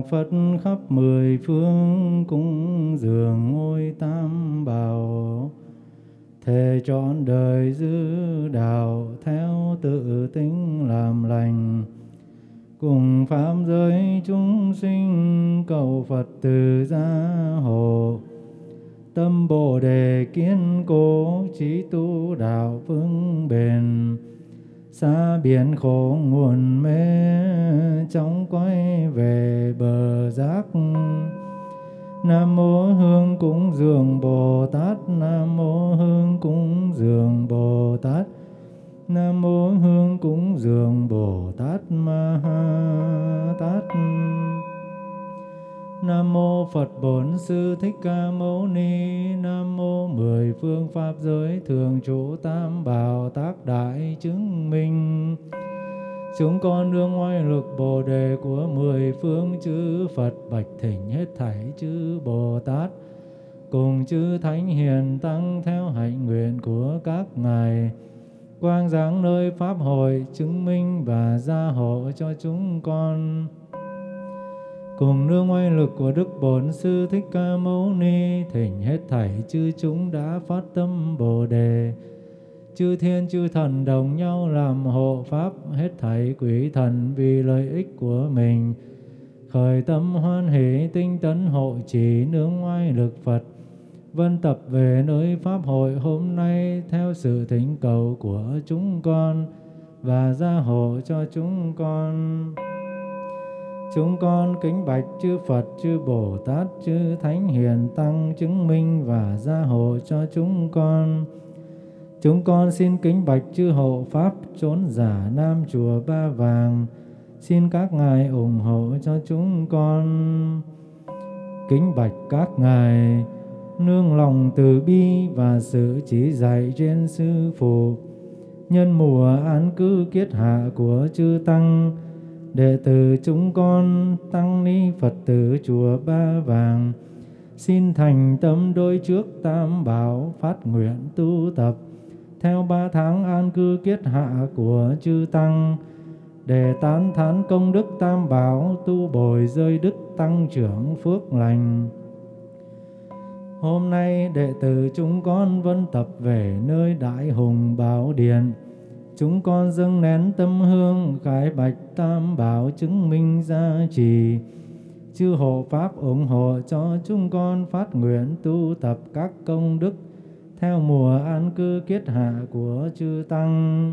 Phật khắp mười phương cúng dường ngôi tam bảo. Thề trọn đời giữ đạo theo tự tính làm lành, cùng pháp giới chúng sinh cầu Phật từ gia hộ. Tâm Bồ Đề kiên cố trí tu đạo vững bền, xa biển khổ nguồn mê chóng quay về bờ giác. Nam mô Hương cúng dường Bồ Tát, Nam mô Hương cúng dường Bồ Tát, Nam mô Hương cúng dường Bồ Tát Ma Ha Tát. Nam mô Phật Bổn Sư Thích Ca Mâu Ni. Nam mô mười phương pháp giới thường trụ tam bảo tác đại chứng minh. Chúng con nương oai lực Bồ Đề của mười phương chư Phật, bạch thỉnh hết thảy chư Bồ Tát cùng chư Thánh Hiền Tăng theo hạnh nguyện của các ngài, quang giáng nơi pháp hội chứng minh và gia hộ cho chúng con. Cùng nương oai lực của Đức Bổn Sư Thích Ca Mâu Ni, thỉnh hết thảy chư chúng đã phát tâm Bồ Đề, chư thiên chư thần đồng nhau làm hộ pháp hết thảy quỷ thần vì lợi ích của mình, khởi tâm hoan hỷ tinh tấn hộ trì nương oai lực Phật, vân tập về nơi pháp hội hôm nay theo sự thỉnh cầu của chúng con và gia hộ cho chúng con. Chúng con kính bạch chư Phật, chư Bồ Tát, chư Thánh Hiền Tăng chứng minh và gia hộ cho chúng con. Chúng con xin kính bạch chư hộ Pháp chốn giả Nam Chùa Ba Vàng, xin các ngài ủng hộ cho chúng con. Kính bạch các ngài nương lòng từ bi và sự chỉ dạy trên Sư Phụ, nhân mùa an cư kiết hạ của chư Tăng, đệ tử chúng con tăng ni Phật tử chùa Ba Vàng xin thành tâm đối trước tam bảo, phát nguyện tu tập theo 3 tháng an cư kiết hạ của chư Tăng, để tán thán công đức tam bảo, tu bồi rơi đức, tăng trưởng phước lành. Hôm nay đệ tử chúng con vân tập về nơi Đại Hùng Bảo Điện, chúng con dâng nén tâm hương khải bạch tam bảo chứng minh gia trì. Chư hộ Pháp ủng hộ cho chúng con phát nguyện tu tập các công đức theo mùa an cư kiết hạ của chư Tăng.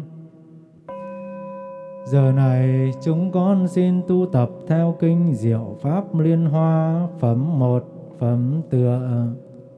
Giờ này chúng con xin tu tập theo kinh Diệu Pháp Liên Hoa phẩm 1, phẩm tựa.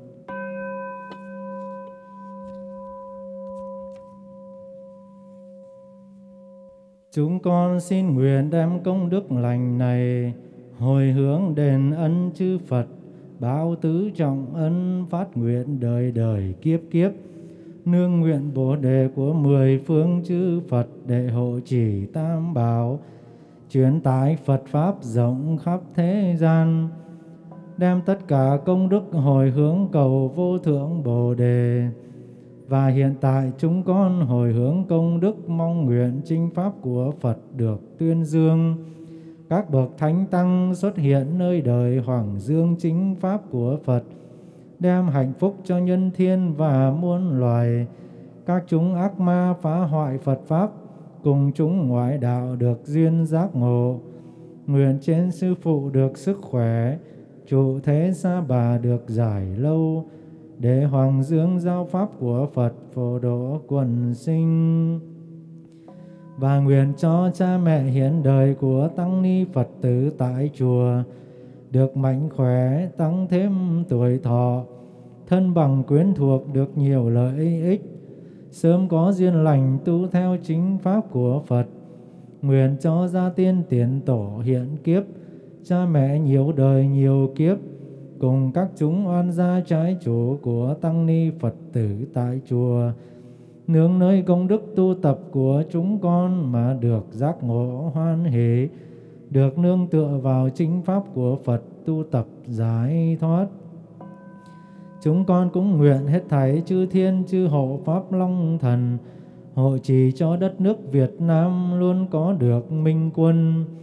Chúng con xin nguyện đem công đức lành này hồi hướng đền ân chư Phật, báo tứ trọng ân, phát nguyện đời đời kiếp kiếp, nương nguyện Bồ Đề của 10 phương chư Phật để hộ trì tam bảo, truyền tải Phật Pháp rộng khắp thế gian, đem tất cả công đức hồi hướng cầu vô thượng Bồ Đề. Và hiện tại chúng con hồi hướng công đức mong nguyện chinh pháp của Phật được tuyên dương, các bậc thánh tăng xuất hiện nơi đời hoàng dương chính pháp của Phật, đem hạnh phúc cho nhân thiên và muôn loài. Các chúng ác ma phá hoại Phật Pháp, cùng chúng ngoại đạo được duyên giác ngộ. Nguyện trên Sư Phụ được sức khỏe, trụ thế Sa Bà được giải lâu, để hoàng dương giao pháp của Phật phổ độ quần sinh. Và nguyện cho cha mẹ hiện đời của tăng ni Phật tử tại chùa được mạnh khỏe, tăng thêm tuổi thọ, thân bằng quyến thuộc được nhiều lợi ích, sớm có duyên lành tu theo chính pháp của Phật. Nguyện cho gia tiên tiền tổ hiện kiếp, cha mẹ nhiều đời nhiều kiếp, cùng các chúng oan gia trái chủ của tăng ni Phật tử tại chùa, nương nơi công đức tu tập của chúng con mà được giác ngộ hoan hỷ, được nương tựa vào chính pháp của Phật tu tập giải thoát. Chúng con cũng nguyện hết thảy chư thiên chư hộ Pháp Long Thần hộ trì cho đất nước Việt Nam luôn có được minh quân,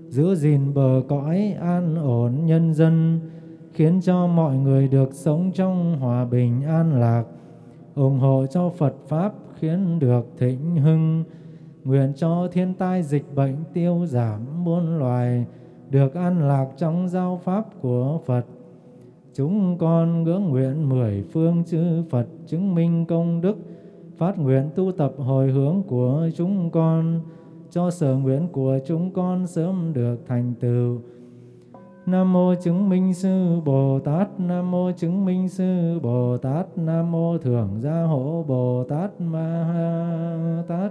giữ gìn bờ cõi an ổn nhân dân, khiến cho mọi người được sống trong hòa bình an lạc, ủng hộ cho Phật Pháp khiến được thịnh hưng, nguyện cho thiên tai dịch bệnh tiêu giảm, muôn loài được an lạc trong giáo pháp của Phật. Chúng con ngưỡng nguyện 10 phương chư Phật chứng minh công đức, phát nguyện tu tập hồi hướng của chúng con, cho sở nguyện của chúng con sớm được thành tựu. Nam mô chứng minh sư Bồ Tát, Nam mô chứng minh sư Bồ Tát, Nam mô Thượng Gia Hộ Bồ Tát Ma Ha Tát.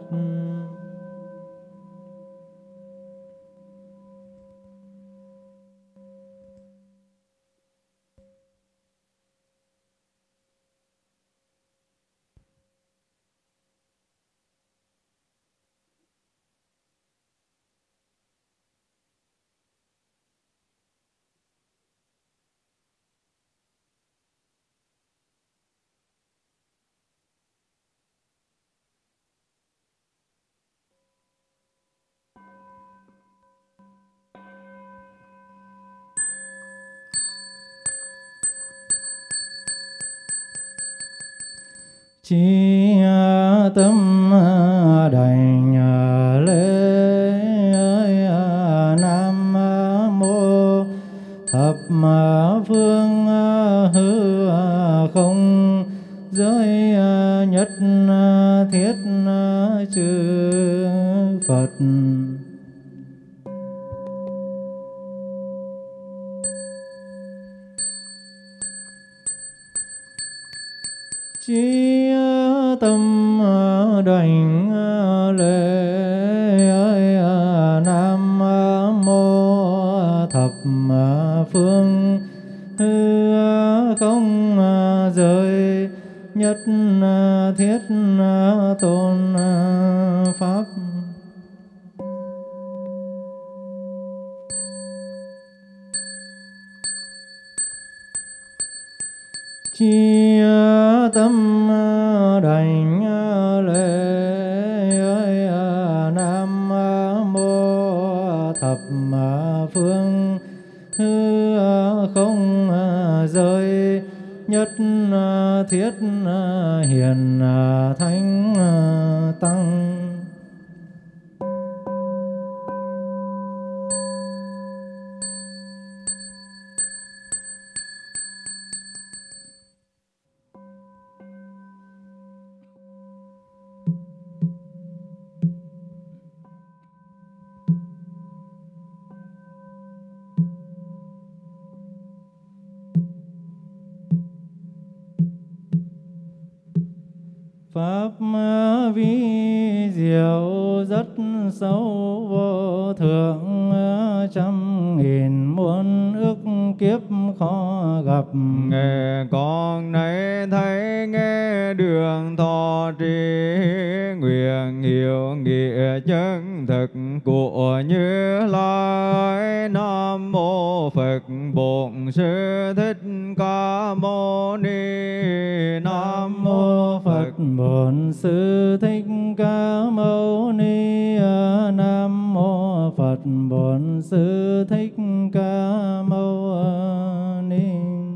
Chí tâm đảnh lễ Nam mô thập phương hư không giới nhất thiết chư Phật. Chí tâm đảnh lễ Nam mô thập phương hư không giới nhất thiết tôn pháp. Chí tâm đảnh lễ Nam mô thập phương hư không giới nhất thiết hiền thánh tăng. Pháp vi diệu rất sâu vô thượng, trăm nghìn muôn ức kiếp khó gặp. Nghe con nay thấy nghe đường thọ trì, nguyện hiểu nghĩa chân thực của Như Lai. Nam mô Phật Bổn Sư Thích Ca Mâu Ni. Nam mô Phật Bổn Sư Thích Ca Mâu Ni. Nam mô Phật Bổn Sư Thích Ca Mâu Ni.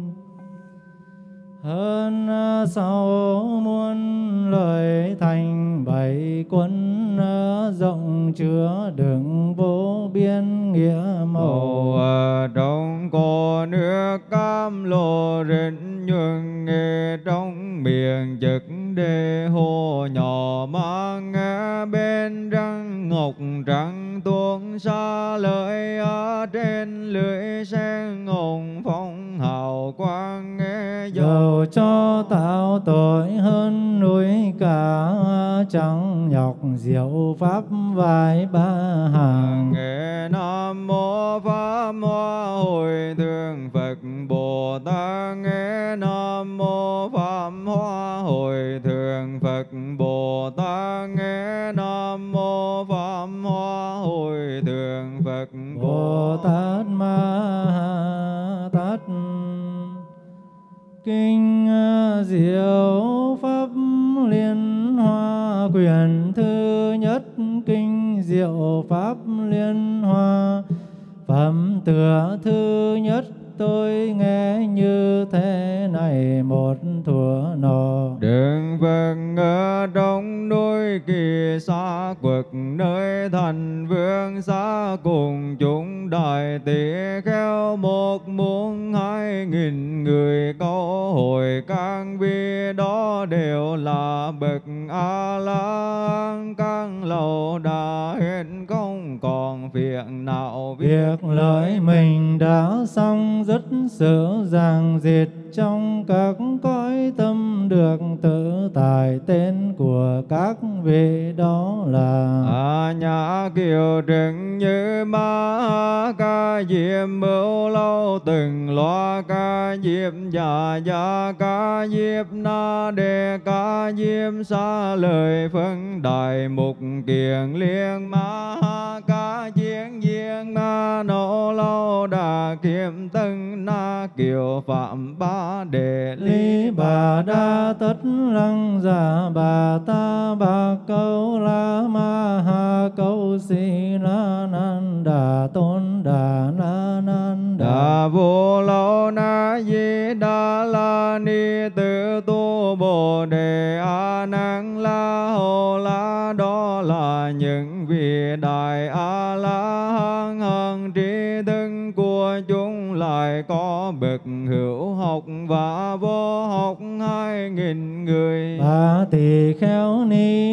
Hơn 6 muôn lời thành 7 quân, rộng chứa đựng vô biên nghĩa màu. Trong cõi nước cam lồ rình nhuần, nghe trong miệng trực đề hồ nhỏ mang nghe bên răng ngọc trắng tuôn xa lời ở trên lưỡi sen ngồng phong hào quang nghe dầu cho tạo tội hơn núi cả, chẳng nhọc diệu pháp vài ba hàng. Nghe Nam mô Pháp Hoa Hồi Thượng Phật Bồ Tát. Nghe Nam mô Pháp Hoa Hồi Thượng Phật Bồ Tát. Nghe Nam mô Pháp Hoa Hồi Thượng Phật Bồ Tát Ma Tát. Kinh Diệu Pháp Liên Hoa quyển thứ nhất. Kinh Diệu Pháp Liên Hoa Phẩm tựa thứ nhất tôi nghe như thế này một thuở nọ. Đức Phật ở trong núi Kỳ Sa Quật, nơi thành vương xa cùng chúng đại tỷ kheo 1.200.000 người câu hội. Các vị đó đều là bậc A La Hán, các lậu đã hết không còn phiền não. Việc lợi mình đã xong, dứt sự ràng diệt trong các cõi tâm được tự tại. Tên của các vị đó là A Nhã Kiều Trừng Như Ma Ca Diệm Mưu Lâu Từng Loa Ca Diệm Dạ Dạ Ca Diệm Na Đề Ca Diệm Sa Lời Phân Đại Mục Kiền Liên Ma Ca Chiến Viên Ma Nô Lâu Đà Kiệm Tân Na Kiều Phạm Ba Đề Lý Bà Đa Tất Lăng Giả Bà Ta Bà Câu La Ma Ha Câu Si La Nan Đà Tôn Đà Na Nan Đà Vô Lâu Na Di Đà La Ni Tự Tu Bồ Đề A Nan La Hô La. Đó là những vị đại A La Hán hằng trí thức của chúng, lại có bậc hữu học và vô học 2.000 người. Ba tỳ kheo ni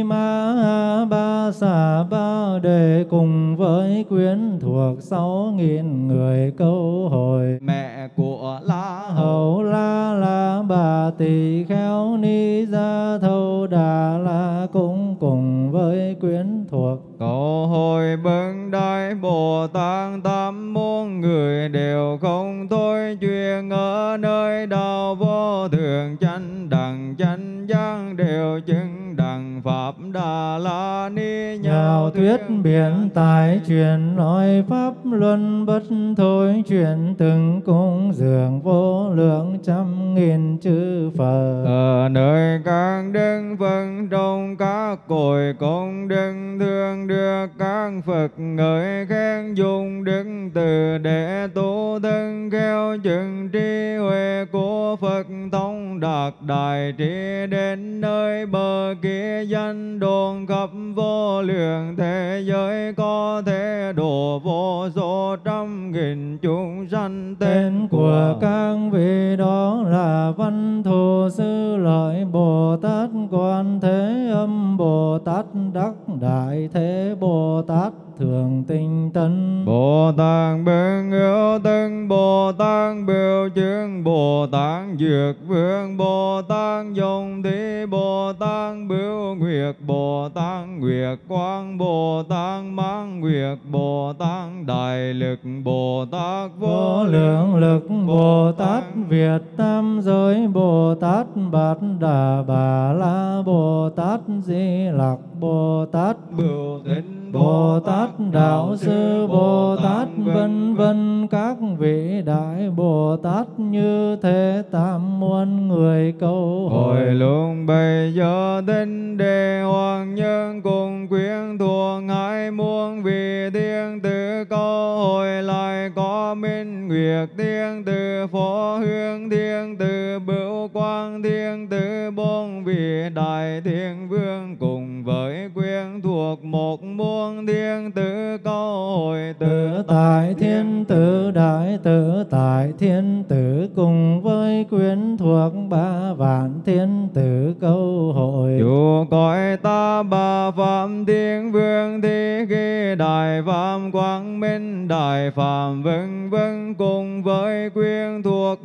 ma ba xà ba đề cùng với quyến thuộc 6.000 người câu hồi. Mẹ của La Hầu La La bà tỳ kheo ni gia thâu đà la cũng cùng với quyến thuộc câu hồi. Bậc Đại Bồ Tát 8 muôn người đều không thôi chuyện ở nơi đạo vô thượng chánh đẳng chánh giác, đều chứng đẳng pháp Đà La Ni. nhào thuyết biển tài truyền nói pháp luân bất thôi, truyền từng cung dường vô lượng 100.000 chư Phật. Ở nơi các đức Phật trong các cội công đức thường được các Phật ngợi khen, dùng đức từ để tu thân khéo chứng trí huệ của Phật thông đạt đại trí, đến nơi bờ kia danh đồn khắp vô lượng thế giới, có thể độ vô số 100.000 chúng sanh. Tên của các vị đó là Văn Thù Sư Lợi Bồ Tát, Quan Thế Âm Bồ Tát, Đắc Đại Thế Bồ Tát, Thường Tinh Tấn Bồ Tát, Bậc Hữu Tân Bồ Tát, Biểu Chương Bồ Tát, Dược Vương Bồ Tát, Dòng Thí Bồ Tát, Bửu Nguyệt Bồ Tát, Nguyệt Quang Bồ Tát, Mãn Nguyệt Bồ Tát, Đại Lực Bồ Tát, Vô Lượng Lực Bồ Tát, Việt Tam Giới Bồ Tát, Bát Đà Bà La Bồ Tát, Di Lặc Bồ Tát, Bửu Thính Bồ Tát, Đạo Sư Bồ Tát, vân vân các vị đại Bồ Tát, như thế 8 muôn người câu hồi. hồi. Lúc bây giờ Tinh Đề Hoàng Nhân cùng quyến thuộc 2 muôn vị thiên tử câu hồi, lại có Minh Nguyệt thiên tử, Phổ Hương thiên tử, Bửu Quang thiên tử, 4 vị đại thiên vương cùng với quyến thuộc 1 muôn thiên tử câu hồi. Tự tại thiên tử, đại tự tại thiên tử, cùng với quyến thuộc 3 vạn thiên tử câu hội. Chủ cõi ta bà Phạm Thiên Vương, Thi Khi Đại Phạm Quang Minh Đại Phạm vân vân, cùng với quyến thuộc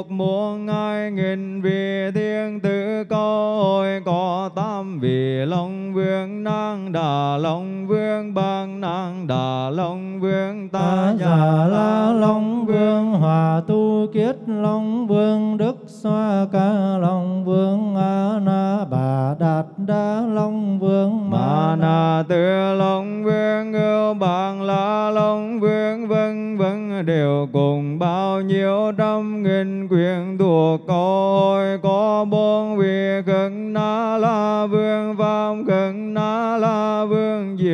1.200.000 vị thiên tử câu hội. Có 8 vị Long Vương, Nang Đà Long Vương, Bang Nang Đà Long Vương, Ta Già La Long Vương, Hòa Tu Kiết Long Vương, Đức Xoa Ca Long Vương, A Na Bà Đạt Đa Long Vương, Ma Na Tư Long Vương, Ngưu Bang La Long Vương, vân vân, đều cùng bao nhiêu 100.000 quyến thuộc câu hội. Có 4 vị Khẩn Na La Vương, Phạm Khẩn Na La Vương, Diệu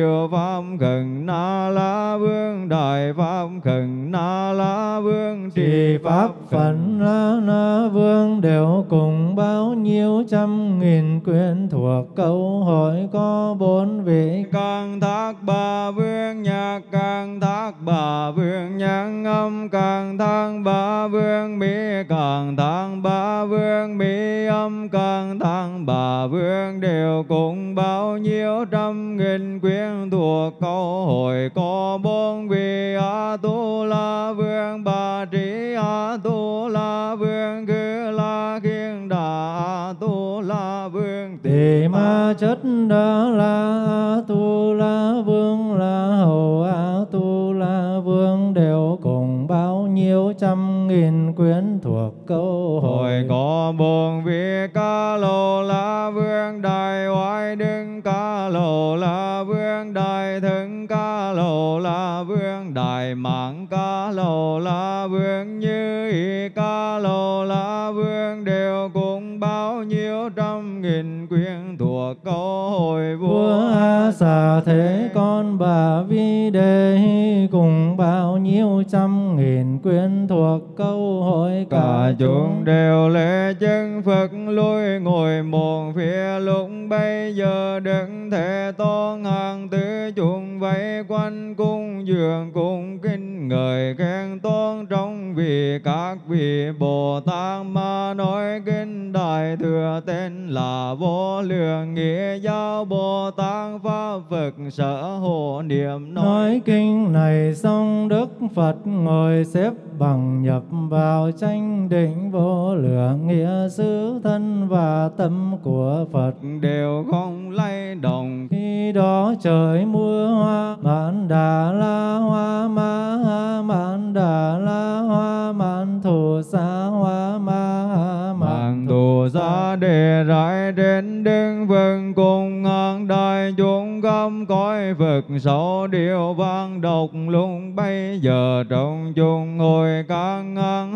diệu pháp khẩn na la vương, đại pháp khẩn na la vương, trì pháp phận na vương, đều cùng bao nhiêu trăm nghìn quyển thuộc. Câu hỏi có 4 vị: Càng thác bà vương, nhạc càng thác bà vương, nhạc âm càng thác bà vương, mỹ càng thác bà vương, mỹ âm càng thác bà vương, đều cùng bao nhiêu trăm nghìn quyển thuộc. Câu hỏi có 4 vị: A Tu La vương, Bà Trí A Tu La vương, Khứ La Khiên Đà A Tu La vương, Tỳ Ma Chất Đa La A Tu La vương, La Hầu A Tu La vương, đều cùng bao nhiêu trăm nghìn quyển thuộc. Câu hỏi có 4 vị: Ca Lô La vương, Đại Oai Đức Ca Lô La vương, Đại Thân Ca Lô La vương, Đại Mạng Ca Lô La vương, Như Ý Ca Lô La vương, đều cùng bao nhiêu trăm nghìn quyển thuộc. Câu hỏi vua A Xà Thế Con Bà Vi Đề cùng bao nhiêu trăm nghìn quyển thuộc. Câu hỏi cả chúng đều lễ chân Phật lui ngồi một phía, lúc bây giờ Đức Thế Tôn hàng tứ chúng vây quanh cung dường, cung kinh ngợi khen tôn trong vì các vị Bồ Tát mà nói kinh Đại Thừa tên là Vô Lượng Nghĩa Giáo Bồ Tát Pháp Phật Sở Hộ Niệm. Nói kinh này xong, Đức Phật ngồi xếp bằng nhập vào chánh định vô lượng, nghĩa xứ thân và tâm của Phật đều không lay động. Khi đó trời mưa hoa mãn đà la hoa ma ha mãn đà la hoa mãn thù sa hoa ma ha mãn thù sa đề rải trên đứng vân cùng ngang đại chúng gom cõi Phật sáu điều vang độc lúc bây giờ trong chúng ngồi các ngang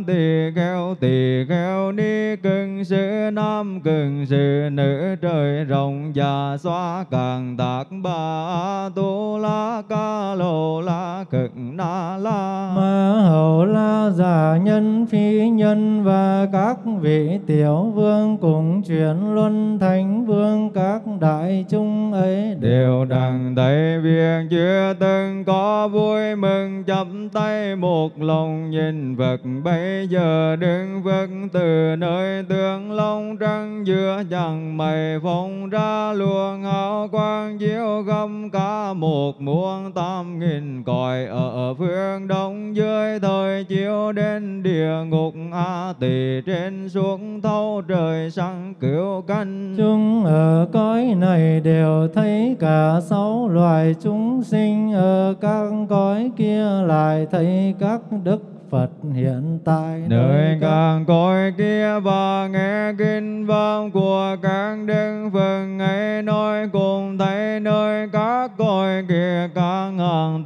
tỳ kheo ni cưng sư nam cưng sư nữ, trời rộng và xóa càng tác ba tu la ca lô la cực na la ma hầu la giả nhân phi nhân, và các vị tiểu vương cùng chuyển luân thánh vương, các đại chúng ấy đều đặng thấy việc chưa từng có vui mừng, chắp tay một lòng nhìn Phật. Bây giờ đứng Phật từ nơi tương long trăng giữa chẳng mây phong ra luồng hào quang chiếu gầm cả 1.800.000 cõi ở phương đông dưới, thời chiếu đến địa ngục A Tỳ trên xuống thấu trời sáng cứu canh. Chúng ở cõi này đều thấy cả 6 loài chúng sinh, ở các cõi kia lại thấy các đức Phật hiện tại nơi các cõi kia, và nghe kinh vang của các đức Phật ấy nói cùng thấy nơi các cõi kia các hàng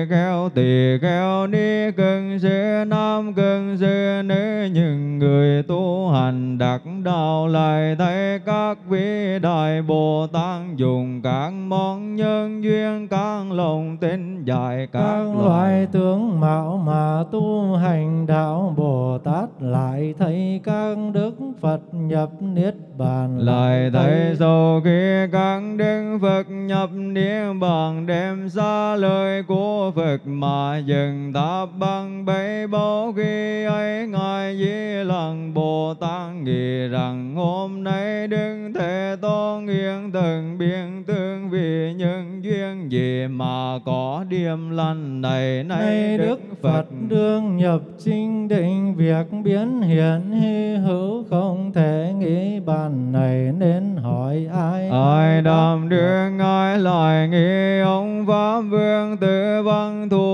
tỳ kheo ni cưng sư nam cưng sư nữ, những người tu hành đắc đạo lại thấy các vị đại Bồ Tát dùng các món nhân duyên các lòng tin dạy các loại tướng mạo mà tu hành đạo. Bồ Tát lại thấy các đức Phật nhập niết bàn, lại thấy sau khi các đức Phật nhập niết bàn đem ra lời của Phật mà dừng tháp bằng bảy báu. Khi ấy ngài Di Lặc Bồ Tát nghĩ rằng hôm nay Đức Thế Tôn hiện từng biến tương vì nhân duyên gì mà có điềm lành này. Nay Đức Phật đương nhập chinh định, việc biến hiện hy hữu không thể nghĩ bàn này, nên hỏi ai ai đàm đưa ngài lại nghĩ ông Pháp Vương Tử Văn Thù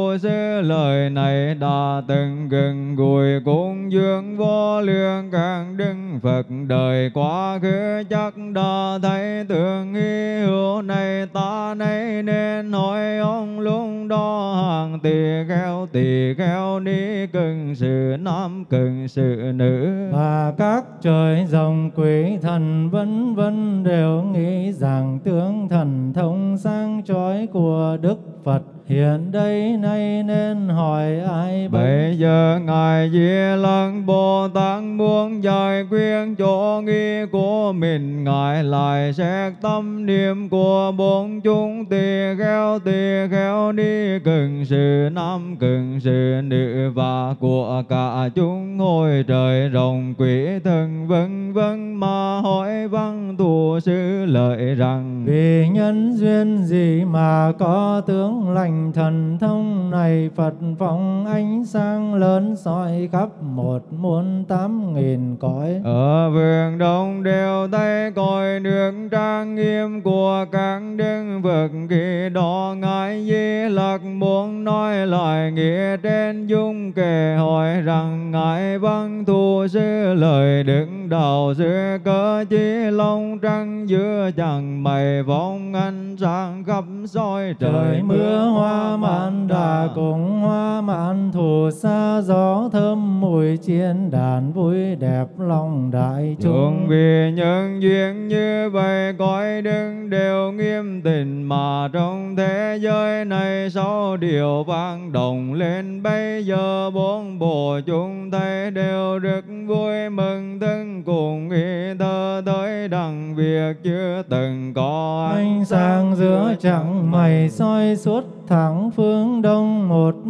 tu sư lời này đã từng gần gũi cung dương vô lượng các đức Phật đời quá khứ chắc đã thấy tưởng hy hữu này ta nay nên hỏi ông lúc đó hàng tỳ kheo ni cưng sự nam cưng sự nữ và các trời rồng quỷ thần vân vân đều nghĩ rằng tướng thần thông sáng chói của Đức Phật hiện đây nay nên hỏi ai bây giờ ngài Di Lặc Bồ Tát muốn giải quyết chỗ nghi của mình, ngài lại xét tâm niệm của bốn chúng tỳ kheo ni cưng sự nam cưng sự nữ và của cả chúng ngôi trời rồng quỷ thần vân vân mà hỏi văn tu sư lợi rằng vì nhân duyên gì mà có tướng lành thần thông này, Phật phóng ánh sáng lớn soi khắp 1.800.000 cõi. Ở vườn đông đều thấy cõi nước trang nghiêm của các đức Phật, khi đó ngài Di Lặc muốn nói lại nghĩa trên dung kể hỏi rằng ngài văn thù sư lời đức đạo sư cớ chi long trăng giữa chẳng mây vong ánh sáng khắp soi Trời mưa hoa mãn đà cùng hoa mãn thù xa, gió thơm mùi chiên đàn vui đẹp lòng đại chúng. Vì nhân duyên như vậy cõi đức đều nghiêm tịnh mà trong thế giới này sáu điều vang động lên, bây giờ bốn bộ chúng thấy đều rất vui mừng thân cùng ý thơ tới đặng việc chưa từng có. Ánh sáng giữa chẳng mây soi suốt thẳng phương đông,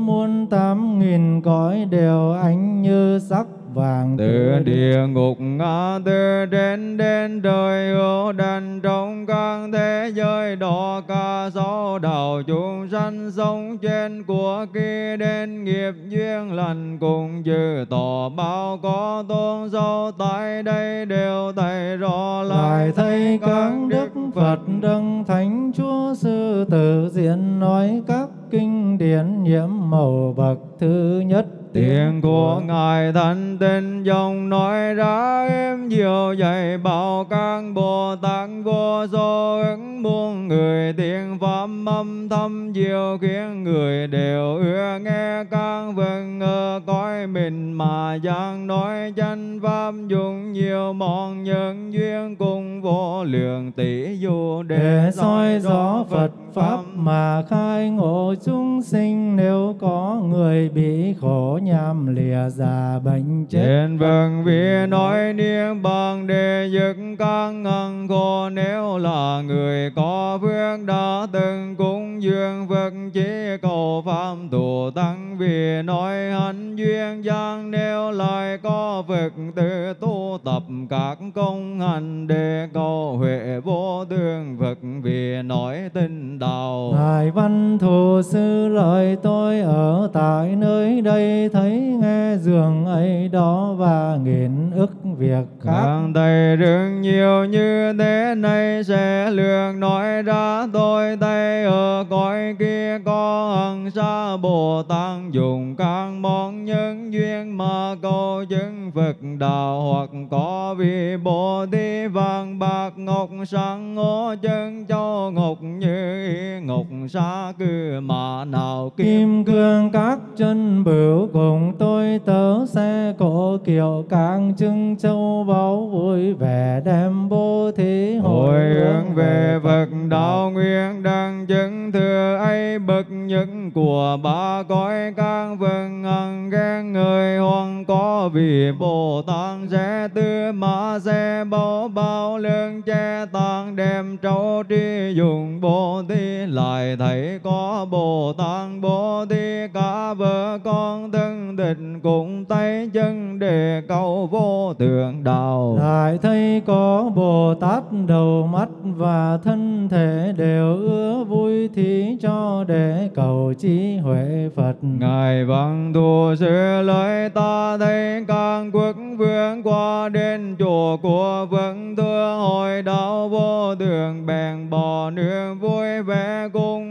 1.800.000 cõi đều ánh như sắc vàng. Từ địa ngục ngã từ trên đến trời hữu đàn trong các thế giới đó, cả sáu đạo chúng sanh sống trên của kia đến nghiệp duyên lành cùng dư tỏ bao có tôn sâu tại đây đều thấy rõ. Lại thấy các đức Phật đấng thánh Chúa Sư Tử diện nói các kinh điển nhiễm màu bậc thứ nhất. Tiếng của ngài thanh tịnh dòng nói ra êm dịu dạy bảo các Bồ Tát vô số ứng muôn người, tiếng pháp âm thâm diệu khiến người đều ưa nghe. Các vâng ở cõi mình mà giảng nói chánh pháp, dùng nhiều món nhân duyên cùng vô lượng tỷ dụ để soi rõ Phật pháp mà khai ngộ chúng sinh. Nếu có người bị khổ nhằm lìa già bệnh chết, trên vâng vì nói niệm bằng để dứt các ngăn khổ. Nếu là người có phước đã từng cúng dường Phật chỉ cầu pháp tu tăng, vì nói hạnh duyên giang. Nếu lại có Phật tự tu tập các công hành để cầu huệ vô tương Phật, vì nói tinh đạo. Ngài Văn Thù Sư lời tôi ở tại nơi đây, thấy nghe dường ấy đó và nghìn ức việc khác. Càng thầy rừng nhiều như thế này sẽ lường nói ra. Tôi thấy ở cõi kia có hằng sa Bồ Tát dùng các món nhân duyên mà cầu chứng Phật đạo, hoặc có vị Bồ Tát vàng bạc ngọc sáng ngô chân châu ngọc như ý ngọc sa cư mà nào kim cương các chân bửu cùng tôi tớ xe cộ kiệu các trưng châu báu vui vẻ đem bố thí hồi hướng về Phật đạo nguyện đang chứng thừa ấy bậc nhất của ba cõi. Các vâng hằng khen người hoàng có vì Bồ Tát sẽ tư mã sẽ bảo bao lương che tàng đem trâu tri dùng Bồ Tát. Lại thấy có Bồ Tát Bồ Tát cả vợ con thân tình cùng tay chân để cầu vô thượng đạo. Lại thấy có Bồ Tát đầu mắt và thân thể đều ưa vui thí cho để cầu trí huệ Phật. Ngài Văn Thù Sư lời ta thấy các quốc vương qua đến chùa của Phật thưa hội đạo vô thượng, bèn bỏ nước vui vẻ cùng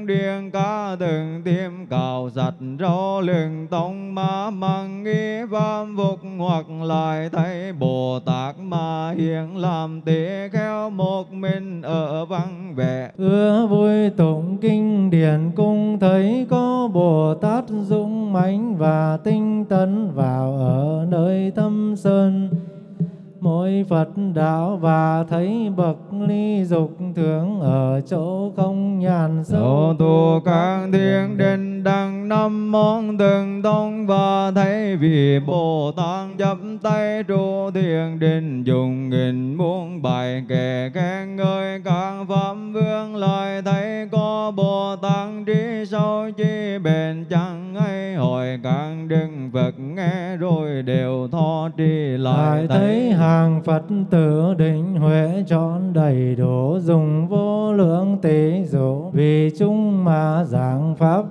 điện ca từng tim cào sạch rau lưng tông ma măng nghi vam phục hoặc lại thấy Bồ Tát mà hiện làm tỳ kheo một mình ở vắng vẻ. Ưa vui tụng kinh điển cung thấy có Bồ Tát dũng mãnh và tinh tấn vào ở nơi thâm sơn mỗi Phật đạo, và thấy bậc ly dục thường ở chỗ không nhàn sâu tu các thiên đình đăng năm món từng tông, và thấy vì Bồ Tát chắp tay trụ thiên đình dùng nghìn muôn bài kệ khen ngợi các pháp vương, lại thấy có Bồ Tát trí sâu chi bền chẳng ấy, hỏi các đức Phật nghe rồi đều tho tri. Lại thấy hàng Phật tử định huệ trọn đầy đủ, dùng vô lượng tỷ dụ vì chúng mà giảng pháp.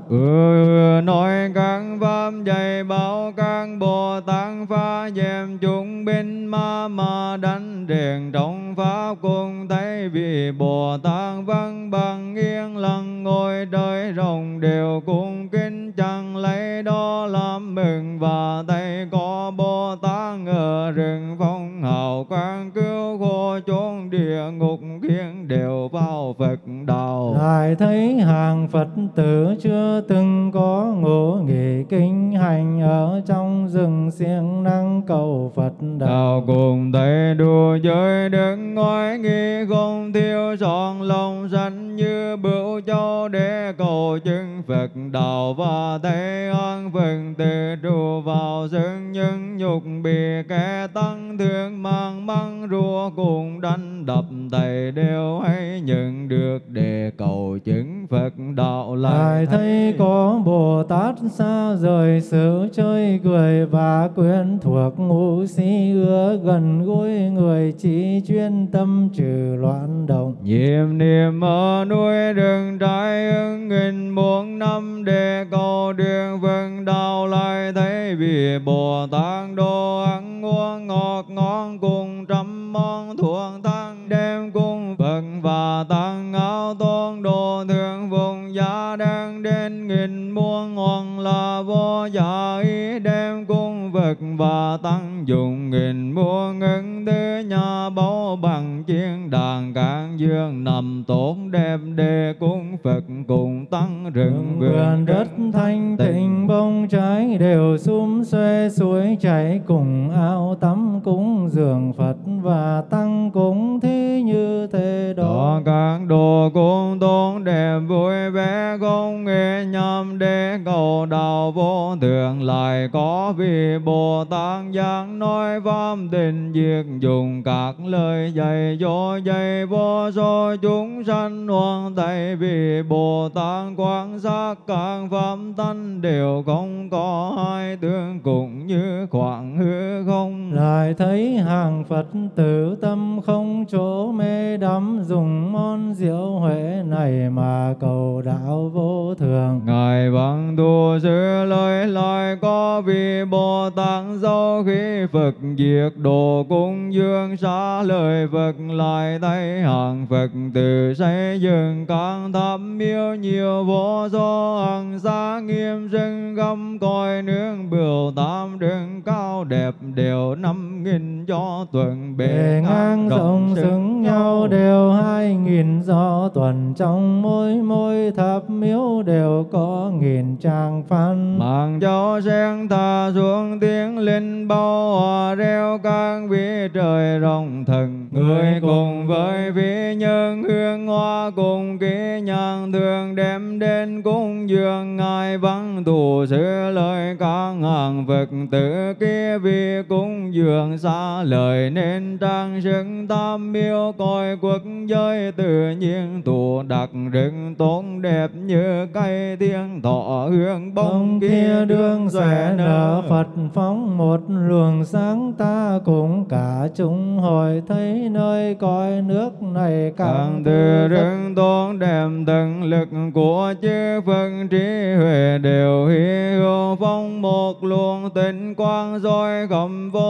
Nói các pháp dạy bảo các Bồ Tát phá dẹp chúng binh mà đánh điện trong pháp, cùng thấy vì Bồ Tát văn bằng yên lặng ngồi đời rộng đều cung kính chẳng lấy đó làm mừng, và thấy có Bồ Tát ở rừng phong hào quang cứu khổ chốn địa ngục khiến đều vào Phật đạo. Lại thấy hàng Phật tử chưa từng có ngộ nghỉ kinh hành ở trong rừng siêng năng cầu Phật đạo, cùng thấy đùa giới đứng ngói nghi không thiếu son lòng xanh như bửu châu để cầu chứng Phật đạo, và thấy an phần từ trụ vào sân nhân nhục bị kẻ tăng thương mang măng rùa cùng đánh đập thầy đều hay nhận được để cầu chứng Phật đạo. Lại thấy có Bồ Tát xa rời sự chơi cười và quyến thuộc ngu si, ưa gần gũi người chỉ chuyên tâm trừ loạn động. Nhiệm niệm ở núi rừng trái ứng nghìn muôn năm để cầu đường Phật đạo, lại thấy vì Bồ Tát đồ ăn uống ngọt ngon cùng trăm món thuốc thang đem cung Phật, và tăng áo tôn đồ thường vùng giá đang đến nghìn muôn hoàng là vô giá ý đem cung Phật, và tăng dùng nghìn muôn ngân tư nhà báu bằng chiên đàn cán dương nằm tốt đẹp để cung Phật cùng tăng rừng vườn đất thanh tịnh bông trái đều sum xuê suối chảy, cùng ao tắm cúng dường Phật và tăng cúng thí như thế đó. Các đồ cung tôn đẹp vui vẻ không nghe nhằm để cầu đạo vô thượng, lại có vì Bồ Tát giảng nói pháp tình diệt dùng các lời dạy dỗ dạy vô số chúng sanh hoàn tại, vì Bồ Tát quan sát các pháp tánh đều không có hai tướng cũng như khoảng hư không. Lại thấy hàng Phật tử tâm không chỗ mê đắm, dùng món rượu huệ này mà cầu đạo vô thường. Ngài văn tu sư lời lại có vì Bồ Tát dấu khi Phật diệt đồ cung dương xá lời Phật, lại thấy hàng Phật tử xây dựng các tháp miếu nhiều vô số ăn xa nghiêm sinh găm coi nương bửu tam đường cao đẹp đều 5.000 cho tuần bề ngang rộng xứng nhau đều 2.000 do tuần, trong mỗi tháp miếu đều có 1.000 trang phan. Mạng châu sen thả xuống tiếng linh bao hòa reo các vị trời rộng thần, người cùng với vị nhân hương hoa cùng ký nhang thường đem đến cung dường ngài văn thủ sư lời các hàng Phật tử kia, vì cung dường xa lời nên trang sức tam miếu coi quốc giới tự nhiên tụ đặc rừng tốt đẹp như cây thiên thọ hương bông kia đương xòe nở. Phật phóng một luồng sáng ta cùng cả chúng hồi thấy nơi coi nước này càng từ rừng tốt đẹp tận lực của chư Phật trí huệ đều hy hữu phong một luồng tinh quang rồi khắp vô lượng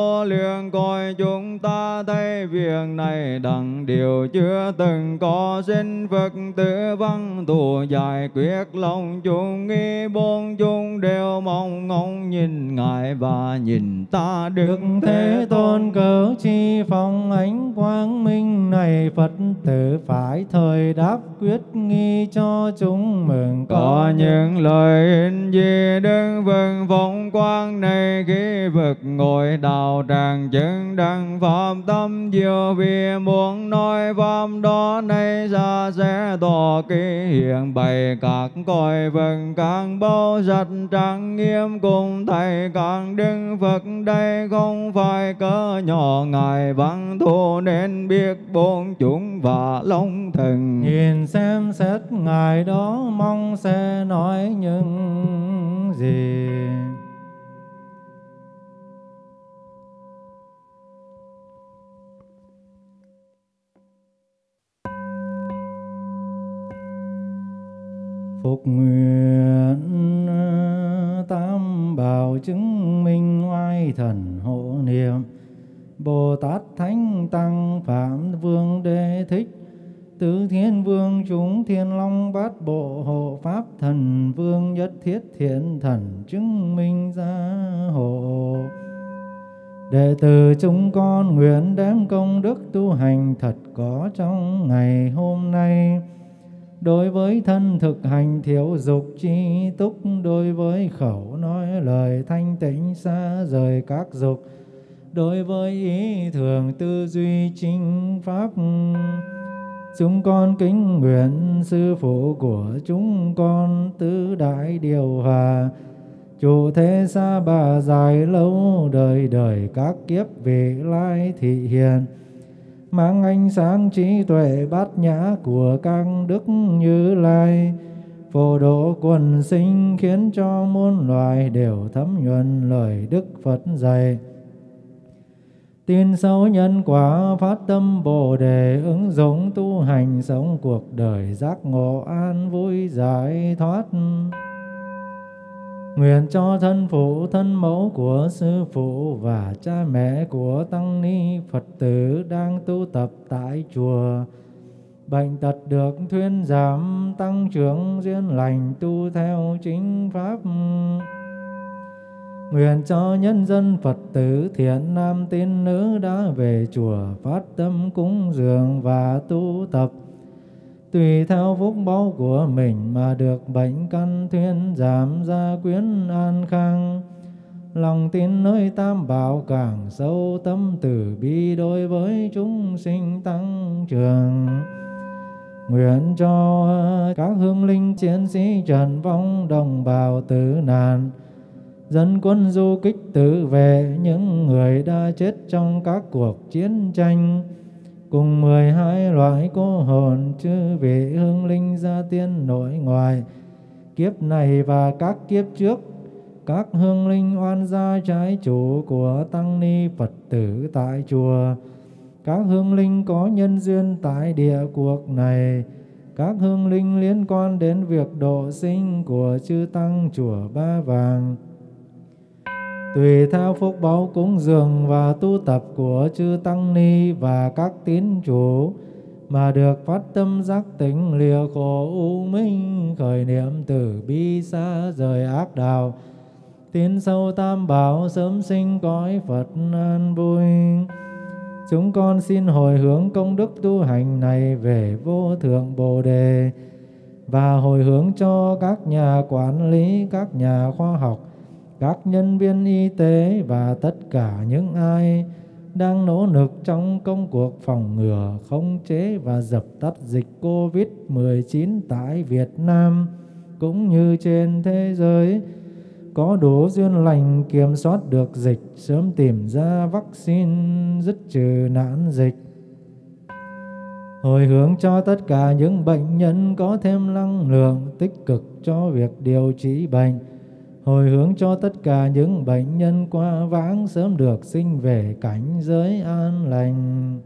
nhưng coi chúng ta thấy việc này đặng điều chưa từng có, xin Phật tử văn thù giải quyết lòng chúng nghi, bốn chúng đều mong ngóng nhìn Ngài và nhìn ta. Đức Thế Tôn cớ chi phong ánh quang minh này, Phật tử phải thời đáp quyết nghi cho chúng mừng. Có những lời in gì Đức Phật phong quang này, khi vực ngồi đạo tràng chứng đăng pháp tâm diệu, vì muốn nói pháp đó này ra sẽ tỏ ký hiện bày các cõi vần càng bao giật trang nghiêm, cùng thầy càng Đức Phật đây không phải cỡ nhỏ. Ngài văn thù nên biết bốn chúng và long thần, nhìn xem xét Ngài đó mong sẽ nói những gì. Phục nguyện tam bảo chứng minh oai thần hộ niệm, Bồ Tát Thánh Tăng Phạm Vương Đế Thích, Tứ Thiên Vương chúng Thiên Long Bát Bộ hộ Pháp Thần Vương, Nhất Thiết Thiện Thần chứng minh gia hộ. Đệ tử chúng con nguyện đem công đức tu hành thật có trong ngày hôm nay, đối với thân thực hành thiếu dục chi túc, đối với khẩu nói lời thanh tịnh xa rời các dục, đối với ý thường tư duy chính pháp. Chúng con kính nguyện Sư Phụ của chúng con Tứ Đại Điều Hòa, Chủ Thế Sa Bà dài lâu đời đời các kiếp vị lai thị hiền, mang ánh sáng trí tuệ bát nhã của các đức Như Lai, phổ độ quần sinh, khiến cho muôn loài đều thấm nhuần lời Đức Phật dạy. Tin sâu nhân quả, phát tâm Bồ Đề, ứng dụng tu hành sống cuộc đời giác ngộ an vui giải thoát. Nguyện cho thân phụ thân mẫu của Sư Phụ và cha mẹ của tăng ni Phật tử đang tu tập tại chùa, bệnh tật được thuyên giảm, tăng trưởng duyên lành, tu theo chính pháp. Nguyện cho nhân dân Phật tử thiện nam tín nữ đã về chùa phát tâm cúng dường và tu tập, tùy theo phúc báu của mình mà được bệnh căn thuyên giảm, gia quyến an khang. Lòng tin nơi Tam Bảo càng sâu, tâm từ bi đối với chúng sinh tăng trưởng. Nguyện cho các hương linh chiến sĩ trần vong, đồng bào tử nạn, dân quân du kích tự vệ, những người đã chết trong các cuộc chiến tranh, cùng 12 loại cô hồn chư vị hương linh gia tiên nội ngoại, kiếp này và các kiếp trước, các hương linh oan gia trái chủ của tăng ni Phật tử tại chùa, các hương linh có nhân duyên tại địa cuộc này, các hương linh liên quan đến việc độ sinh của chư tăng chùa Ba Vàng, tùy theo phúc báu cúng dường và tu tập của chư tăng ni và các tín chủ mà được phát tâm giác tỉnh, lìa khổ u minh, khởi niệm từ bi xa rời ác đạo, tiến sâu Tam Bảo, sớm sinh cõi Phật an vui. Chúng con xin hồi hướng công đức tu hành này về vô thượng Bồ Đề, và hồi hướng cho các nhà quản lý, các nhà khoa học, các nhân viên y tế và tất cả những ai đang nỗ lực trong công cuộc phòng ngừa, khống chế và dập tắt dịch COVID-19 tại Việt Nam cũng như trên thế giới, có đủ duyên lành kiểm soát được dịch, sớm tìm ra vaccine dứt trừ nạn dịch. Hồi hướng cho tất cả những bệnh nhân có thêm năng lượng tích cực cho việc điều trị bệnh. Hồi hướng cho tất cả những bệnh nhân qua vãng sớm được sinh về cảnh giới an lành.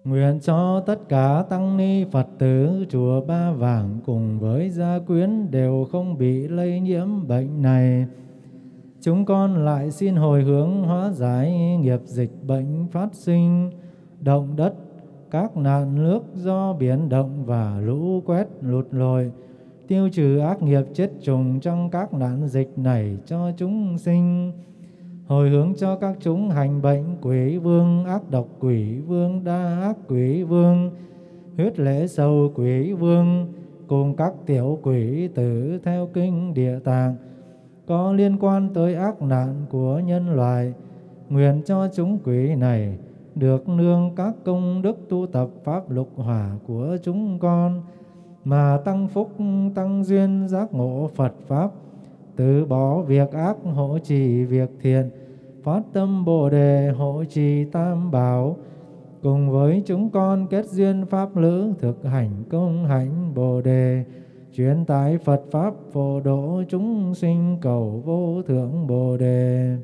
Nguyện cho tất cả tăng ni Phật tử chùa Ba Vàng cùng với gia quyến đều không bị lây nhiễm bệnh này. Chúng con lại xin hồi hướng hóa giải nghiệp dịch bệnh phát sinh, động đất, các nạn nước do biển động và lũ quét lụt lội, tiêu trừ ác nghiệp chết trùng trong các nạn dịch này cho chúng sinh. Hồi hướng cho các chúng hành bệnh quỷ vương, ác độc quỷ vương, đa ác quỷ vương, huyết lễ sầu quỷ vương, cùng các tiểu quỷ tử theo kinh Địa Tạng có liên quan tới ác nạn của nhân loại. Nguyện cho chúng quỷ này được nương các công đức tu tập pháp lục hỏa của chúng con mà tăng phúc, tăng duyên giác ngộ Phật Pháp, từ bỏ việc ác hộ trì việc thiện, phát tâm Bồ Đề hộ trì Tam Bảo, cùng với chúng con kết duyên pháp lữ thực hành công hạnh Bồ Đề, truyền tải Phật Pháp phổ độ chúng sinh cầu vô thượng Bồ Đề.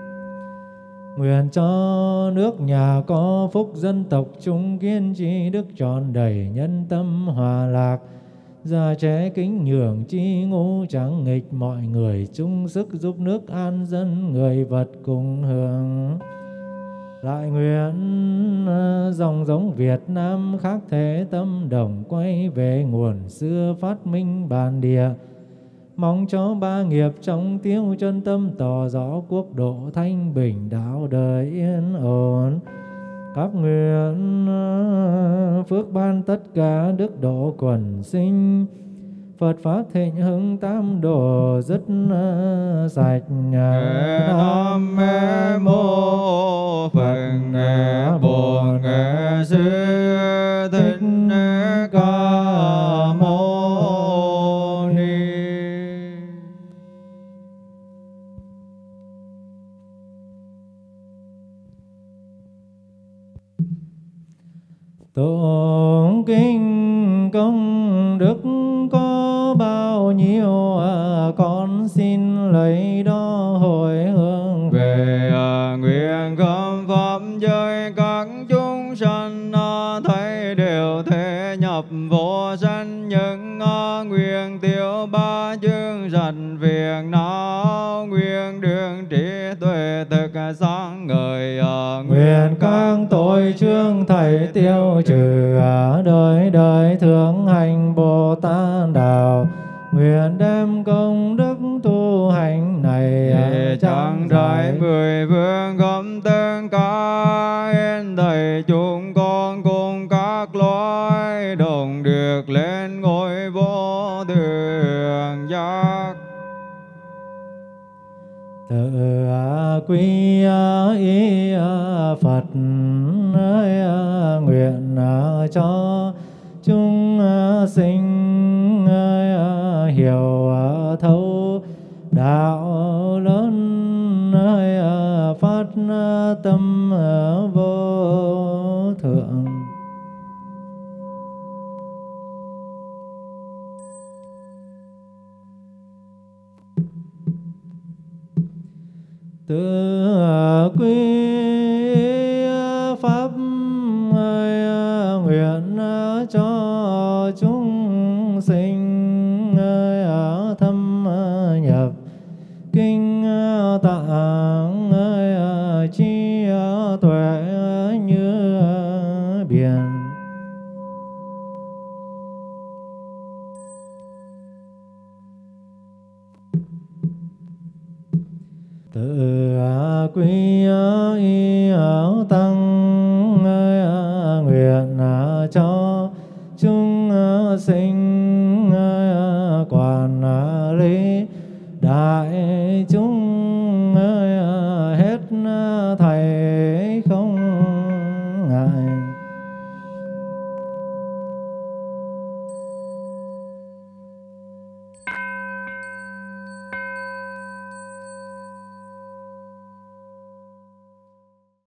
Nguyện cho nước nhà có phúc, dân tộc chúng kiên trì đức tròn đầy, nhân tâm hòa lạc, già trẻ kính nhường, chi ngũ chẳng nghịch, mọi người chung sức giúp nước an dân, người vật cùng hưởng. Lại nguyện dòng giống Việt Nam khác thế tâm đồng quay về nguồn xưa phát minh bản địa, mong cho ba nghiệp trong tiêu chân tâm tỏ rõ, quốc độ thanh bình đạo đời yên ổn. Các nguyện phước ban tất cả đức độ quần sinh, Phật Pháp thịnh hưng tam đồ dứt sạch. Nam mô Phật Bổn Sư Thích Ca Mâu Ni. Tụng kinh công đức có bao nhiêu, con xin lấy đó hồi hướng về. Nguyện khâm pháp giới các chúng sanh thấy đều thể nhập vô sanh, những nguyện tiêu ba chương sanh phiền não, nguyện đường trí tuệ thực sáng ngời. Nguyện các tội chương thầy tiêu trừ, đời đời thường hành Bồ Tát đạo. Nguyện đem công đức tu hành này chẳng đại mười phương khắp tất cả yên thầy chúng con cùng các loài đồng được lên ngôi vô thượng giác. Tự quy y Phật nguyện cho chúng sinh hiểu thấu đạo lớn, phát tâm vô thượng. Tự quy pháp nguyện cho chúng sinh thâm nhập kinh tạng, trí tuệ như biển. Tự quy y tăng nguyện cho chúng sinh quản lý đại chúng hết